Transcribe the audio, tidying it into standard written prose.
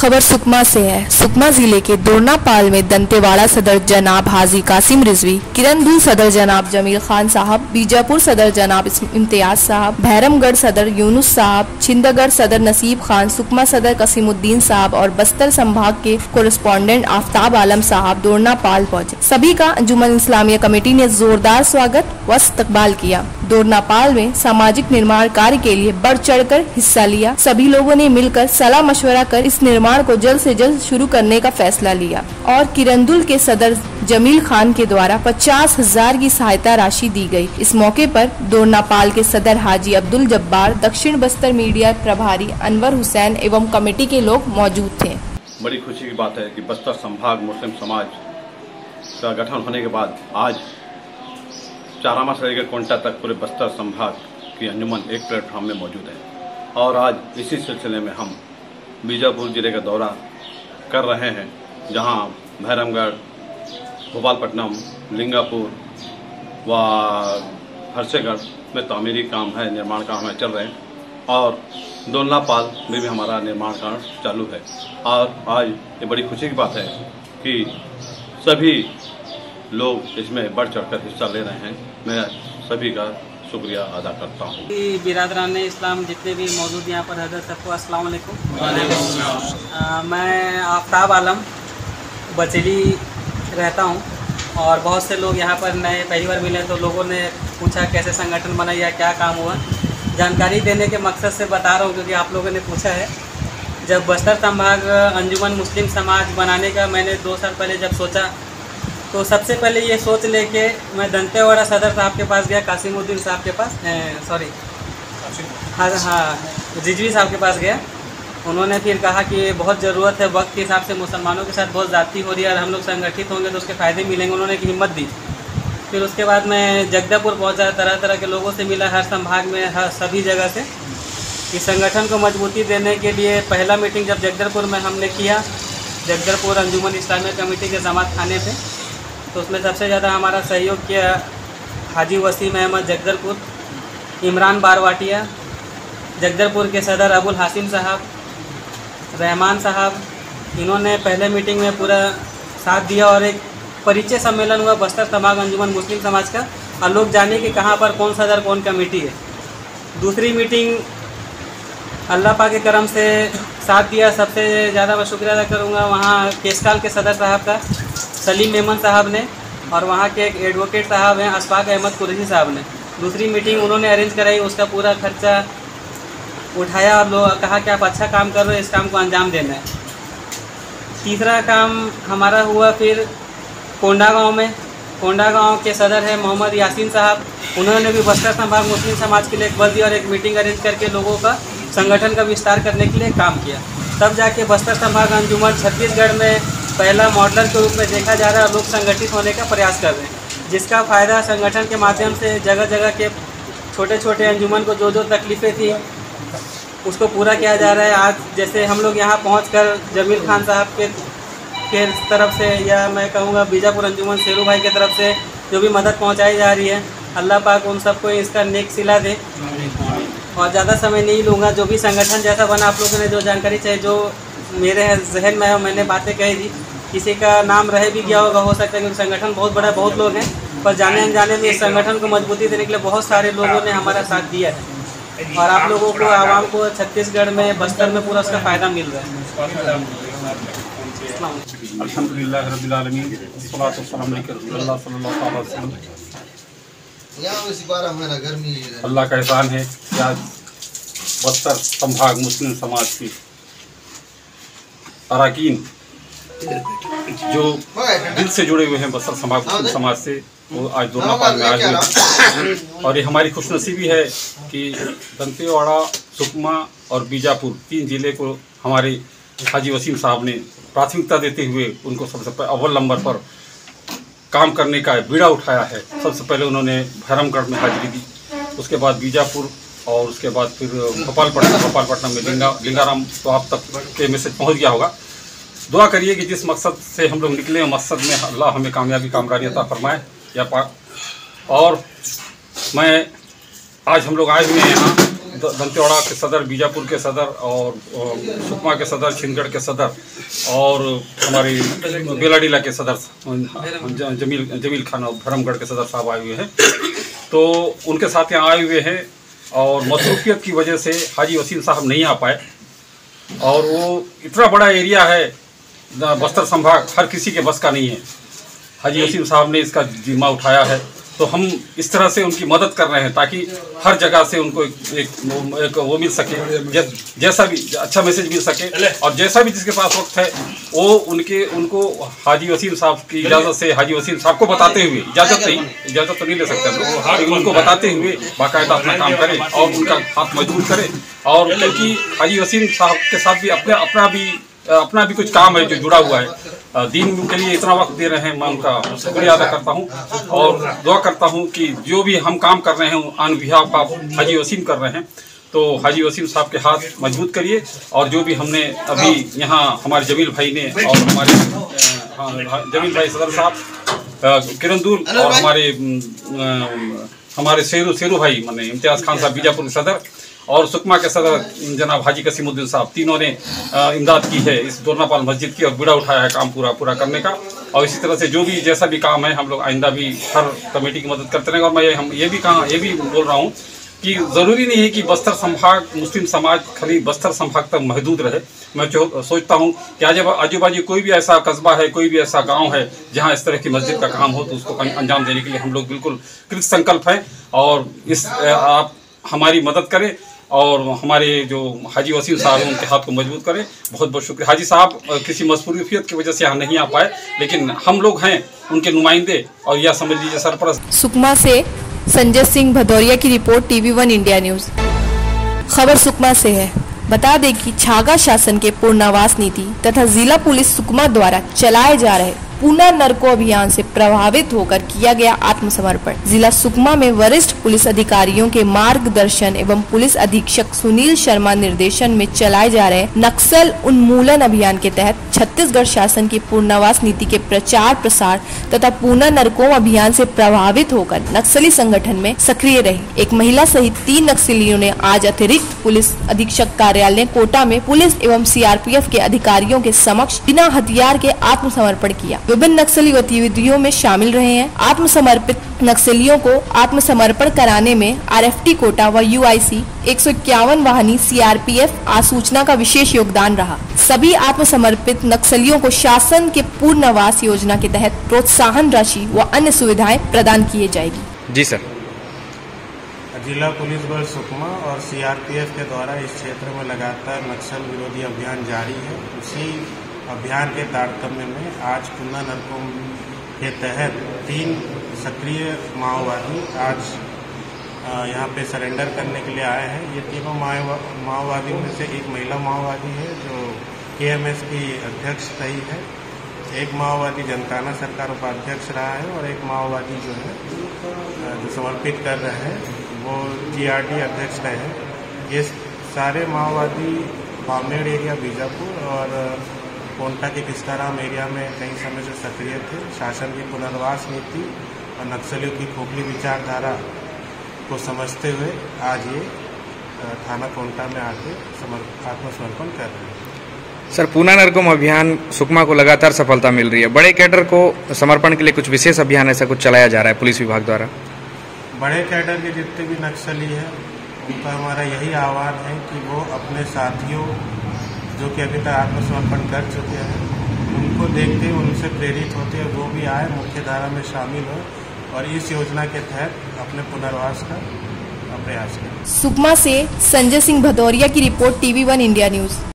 खबर सुकमा से है। सुकमा जिले के दोरनापाल में दंतेवाड़ा सदर जनाब हाजी कासिम रिजवी, किरंदुल सदर जनाब जमील खान साहब, बीजापुर सदर जनाब इम्तियाज साहब, भैरमगढ़ सदर यूनुस साहब, छिंदगढ़ सदर नसीब खान, सुकमा सदर कसीमुद्दीन साहब और बस्तर संभाग के कोरेस्पोंडेंट आफ्ताब आलम साहब दोरनापाल पहुंचे। सभी का अंजुमन इस्लामिया कमेटी ने जोरदार स्वागत व इस्तकबाल किया। दोरनापाल में सामाजिक निर्माण कार्य के लिए बढ़ चढ़कर हिस्सा लिया। सभी लोगों ने मिलकर सलाह मशवरा कर इस निर्माण को जल्द से जल्द शुरू करने का फैसला लिया और किरंदुल के सदर जमील खान के द्वारा 50,000 की सहायता राशि दी गई। इस मौके पर दोरनापाल के सदर हाजी अब्दुल जब्बार, दक्षिण बस्तर मीडिया प्रभारी अनवर हुसैन एवं कमेटी के लोग मौजूद थे। बड़ी खुशी की बात है कि बस्तर संभाग मुस्लिम समाज का गठन होने के बाद आज चारामा से लेकर कोंटा तक पूरे बस्तर संभाग की अंजुमन एक प्लेटफॉर्म में मौजूद है और आज इसी सिलसिले में हम बीजापुर जिले का दौरा कर रहे हैं, जहां भैरमगढ़, भोपालपट्टनम, लिंगापुर व हरसेगढ़ में तामीरी काम है, निर्माण काम है चल रहे हैं और दोरनापाल में भी हमारा निर्माण कार्य चालू है। और आज ये बड़ी खुशी की बात है कि सभी लोग इसमें बढ़ चढ़कर हिस्सा ले रहे हैं। मैं सभी का शुक्रिया अदा करता हूँ। बिरादरान इस्लाम जितने भी मौजूद यहाँ पर हजरत सबको अस्सलाम वालेकुम। मैं आफ्ताब आलम बचेली रहता हूँ और बहुत से लोग यहाँ पर नए पहली बार मिले तो लोगों ने पूछा कैसे संगठन बना या क्या काम हुआ। जानकारी देने के मकसद से बता रहा हूँ क्योंकि आप लोगों ने पूछा है। जब बस्तर संभाग अंजुमन मुस्लिम समाज बनाने का मैंने 2 साल पहले जब सोचा तो सबसे पहले ये सोच लेके मैं दंतेवाड़ा सदर साहब के पास गया, कासिमुद्दीन साहब के पास, हाँ रिजवी साहब के पास गया। उन्होंने फिर कहा कि बहुत ज़रूरत है, वक्त के हिसाब से मुसलमानों के साथ बहुत ज़्यादती हो रही है और हम लोग संगठित होंगे तो उसके फ़ायदे मिलेंगे। उन्होंने एक हिम्मत दी। फिर उसके बाद मैं जगदलपुर पहुंचा, तरह तरह के लोगों से मिला, हर संभाग में हर सभी जगह से। इस संगठन को मजबूती देने के लिए पहला मीटिंग जब जगदलपुर में हमने किया, जगदलपुर अंजुमन इस्लामिया कमेटी के जमात खाने पे, तो उसमें सबसे ज़्यादा हमारा सहयोग किया हाजी वसीम अहमद जगदलपुर, इमरान बारवाटिया, जगदलपुर के सदर अबुल हासिम साहब, रहमान साहब। इन्होंने पहले मीटिंग में पूरा साथ दिया और एक परिचय सम्मेलन हुआ बस्तर संभाग अंजुमन मुस्लिम समाज का और लोग जाने कि कहाँ पर कौन सदर कौन कमेटी है। दूसरी मीटिंग अल्लाह पाक के करम से साथ दिया। सबसे ज़्यादा मैं शुक्रिया अदा करूँगा वहाँ केसकाल के सदर साहब का, सलीम मेमन साहब ने, और वहाँ के एक एडवोकेट साहब हैं अशफाक अहमद कुरैशी साहब ने। दूसरी मीटिंग उन्होंने अरेंज कराई, उसका पूरा खर्चा उठाया और लोग कहा कि आप अच्छा काम कर रहे हो, इस काम को अंजाम देना है। तीसरा काम हमारा हुआ फिर कोंडा गांव में। कोंडा गांव के सदर हैं मोहम्मद यासीन साहब। उन्होंने भी बस्तर संभाग मुस्लिम समाज के लिए एक बल दिया और एक मीटिंग अरेंज करके लोगों का संगठन का विस्तार करने के लिए काम किया। तब जाके बस्तर संभाग अंजुमन छत्तीसगढ़ में पहला मॉडलर के रूप में देखा जा रहा है और लोग संगठित होने का प्रयास कर रहे हैं, जिसका फ़ायदा संगठन के माध्यम से जगह जगह के छोटे छोटे अंजुमन को जो जो तकलीफ़ें थी उसको पूरा किया जा रहा है। आज जैसे हम लोग यहाँ पहुँचकर जमील खान साहब के तरफ से या मैं कहूँगा बीजापुर अंजुमन शेरू भाई की तरफ से जो भी मदद पहुँचाई जा रही है, अल्लाह पाक उन सबको इसका नेक सिला दे। और ज़्यादा समय नहीं लूँगा, जो भी संगठन जैसा बना आप लोगों ने जो जानकारी चाहिए, जो मेरे जहन में है मैंने बातें कही थी, किसी का नाम रह भी गया होगा, हो सकता है क्योंकि संगठन बहुत बड़ा, बहुत लोग हैं, पर जाने अनजाने में इस संगठन को मजबूती देने के लिए बहुत सारे लोगों ने हमारा साथ दिया है और आप लोगों को, आवाम को छत्तीसगढ़ में, बस्तर में पूरा उसका फ़ायदा मिल रहा है। अल्हम्दुलिल्लाह रब्बिल आलमीन, वस्सलातु वस्सलामु अलैका रसूलुल्लाह सल्लल्लाहु अलैहि वसल्लम। अल्लाह का एहसान है कि आज बस्तर संभाग मुस्लिम समाज की अरकान जो दिल से जुड़े हुए हैं बस्तर संभाग मुस्लिम समाज से, वो आज दोरनापाल में आए हुए हैं। और ये हमारी खुशनसीबी है कि दंतेवाड़ा, सुकमा और बीजापुर 3 जिले को हमारे हाजी वसीम साहब ने प्राथमिकता देते हुए उनको सबसे अव्वल नंबर पर काम करने का बीड़ा उठाया है। सबसे पहले उन्होंने भैरमगढ़ में हाजिरी दी, उसके बाद बीजापुर और उसके बाद फिर भोपालपट्टनम में लिंगाराम तो आप तक के मैसेज पहुंच गया होगा। दुआ करिए कि जिस मकसद से हम लोग निकले मकसद में अल्लाह हमें कामयाबी कामरानी अता फरमाए या और मैं आज हम लोग आए हुए हैं यहाँ दंतेवाड़ा के सदर, बीजापुर के सदर और सुकमा के सदर, छिंदगढ़ के सदर और हमारी बेलाडीला के सदर जमील खान और भरमगढ़ के सदर साहब आए हुए हैं। तो उनके साथ यहाँ आए हुए हैं और मसरूफियत की वजह से हाजी वसीम साहब नहीं आ पाए। और वो इतना बड़ा एरिया है बस्तर संभाग, हर किसी के बस का नहीं है। हाजी वसीम साहब ने इसका जिम्मा उठाया है, तो हम इस तरह से उनकी मदद कर रहे हैं ताकि हर जगह से उनको एक वो मिल सके, जैसा भी अच्छा मैसेज मिल सके। और जैसा भी जिसके पास वक्त है वो उनको हाजी वसीम साहब की इजाज़त से, हाजी वसीम साहब को बताते हुए, इजाज़त तो नहीं ले सकते, उनको बताते हुए बाकायदा अपना काम करे और उनका हाथ मजबूत करे। और क्योंकि हाजी वसीम साहब के साथ भी अपना भी कुछ काम है जो जुड़ा हुआ है, दीन के लिए इतना वक्त दे रहे हैं, मैं उनका शुक्रिया अदा करता हूं और दुआ करता हूं कि जो भी हम काम कर रहे हैं on behalf of Haji Wasim कर रहे हैं, तो हाजी वसीम साहब के हाथ मजबूत करिए। और जो भी हमने अभी यहाँ हमारे जमील भाई ने और हमारे जमील भाई सदर साहब किरंदुल और हमारे शेरू भाई माने इम्तियाज़ खान साहब बीजापुर के सदर और सुकमा के सदर जनाब हाजी कसीमुद्दीन साहब, तीनों ने इमदाद की है इस दोरनापाल मस्जिद की और बीड़ा उठाया है काम पूरा करने का। और इसी तरह से जो भी जैसा भी काम है हम लोग आइंदा भी हर कमेटी की मदद करते रहेंगे। और मैं ये भी बोल रहा हूँ कि ज़रूरी नहीं है कि बस्तर संभाग मुस्लिम समाज खाली बस्तर संभाग तक महदूद रहे। मैं सोचता हूँ कि आजू बाजू कोई भी ऐसा कस्बा है, कोई भी ऐसा गांव है जहाँ इस तरह की मस्जिद का काम हो, तो उसको अंजाम देने के लिए हम लोग बिल्कुल कृत संकल्प हैं। और आप हमारी मदद करें और हमारे जो हाजी वसीम साहब हैं उनके हाथ को मजबूत करें। बहुत बहुत शुक्रिया। हाजी साहब किसी मसरूफियत की वजह से यहाँ नहीं आ पाए, लेकिन हम लोग हैं उनके नुमाइंदे और यह समझ लीजिए सरपरस्त। सुकमा से संजय सिंह भदौरिया की रिपोर्ट, TV1 इंडिया न्यूज। खबर सुकमा से है। बता दें कि छागा शासन के पुनर्वास नीति तथा जिला पुलिस सुकमा द्वारा चलाए जा रहे पुनर्नर्को अभियान से प्रभावित होकर किया गया आत्मसमर्पण। जिला सुकमा में वरिष्ठ पुलिस अधिकारियों के मार्गदर्शन एवं पुलिस अधीक्षक सुनील शर्मा निर्देशन में चलाए जा रहे नक्सल उन्मूलन अभियान के तहत छत्तीसगढ़ शासन की पुनर्वास नीति के प्रचार प्रसार तथा पुनर्नर्को अभियान से प्रभावित होकर नक्सली संगठन में सक्रिय रहे एक महिला सहित 3 नक्सलियों ने आज अतिरिक्त पुलिस अधीक्षक कार्यालय कोटा में पुलिस एवं CRPF के अधिकारियों के समक्ष बिना हथियार के आत्मसमर्पण किया। विभिन्न नक्सली गतिविधियों में शामिल रहे हैं। आत्मसमर्पित नक्सलियों को आत्मसमर्पण कराने में RFT कोटा व UIC 151 वाहिनी CRPF आसूचना का विशेष योगदान रहा। सभी आत्मसमर्पित नक्सलियों को शासन के पुनर्वास योजना के तहत प्रोत्साहन राशि व अन्य सुविधाएं प्रदान किए जाएगी। जी सर। जिला पुलिस बल सुकमा और CRPF के द्वारा इस क्षेत्र में लगातार नक्सल विरोधी अभियान जारी है। उसी अभियान के तारतम्य में आज पुनर्नर्को के तहत 3 सक्रिय माओवादी आज यहाँ पे सरेंडर करने के लिए आए हैं। ये तीनों माओवादियों में से एक महिला माओवादी है जो KMS की अध्यक्ष रही है, एक माओवादी जनताना सरकार उपाध्यक्ष रहा है और एक माओवादी जो है जो समर्पित कर रहे हैं वो GRD अध्यक्ष रहे हैं। ये सारे माओवादी बामेड़ एरिया बीजापुर और कोंटा के किस्ताराम एरिया में कई समय से सक्रिय थे। शासन की पुनर्वास नीति और नक्सलियों की खोखली विचारधारा को समझते हुए आज ये थाना कोंटा में आके आत्मसमर्पण कर रहे हैं। सर, पुनर्नर्को अभियान सुकमा को लगातार सफलता मिल रही है। बड़े कैडर को समर्पण के लिए कुछ विशेष अभियान ऐसा कुछ चलाया जा रहा है पुलिस विभाग द्वारा? बड़े कैडर के जितने भी नक्सली हैं उनका हमारा यही आह्वान है कि वो अपने साथियों जो कि अभी तक आत्मसमर्पण कर चुके हैं उनको देखते हुए उनसे प्रेरित होते हैं वो भी आए, मुख्य धारा में शामिल हो और इस योजना के तहत अपने पुनर्वास का प्रयास करें। सुकमा से संजय सिंह भदौरिया की रिपोर्ट, TV1 इंडिया न्यूज।